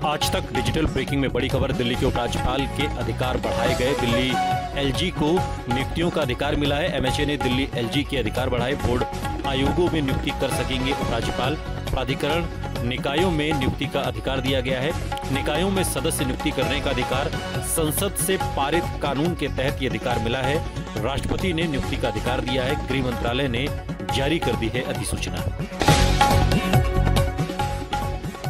आज तक digital breaking में बड़ी खबर। दिल्ली के उपराज्यपाल के अधिकार बढ़ाए गए। दिल्ली एलजी को नियुक्तियों का अधिकार मिला है। एमएचए ने दिल्ली एलजी के अधिकार बढ़ाए। बोर्ड आयोगों में नियुक्ति कर सकेंगे उपराज्यपाल। प्राधिकरण निकायों में नियुक्ति का अधिकार दिया गया है। निकायों में सदस्य नियुक्ति करने का अधिकार संसद से पारित कानून के तहत ये अधिकार मिला है। राष्ट्रपति ने नियुक्ति का अधिकार दिया है। गृह मंत्रालय ने जारी कर दी है अधिसूचना।